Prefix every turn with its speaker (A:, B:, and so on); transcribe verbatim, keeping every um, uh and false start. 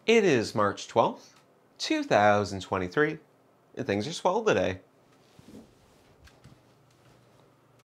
A: It is March twelfth, two thousand twenty-three, and things are swell today.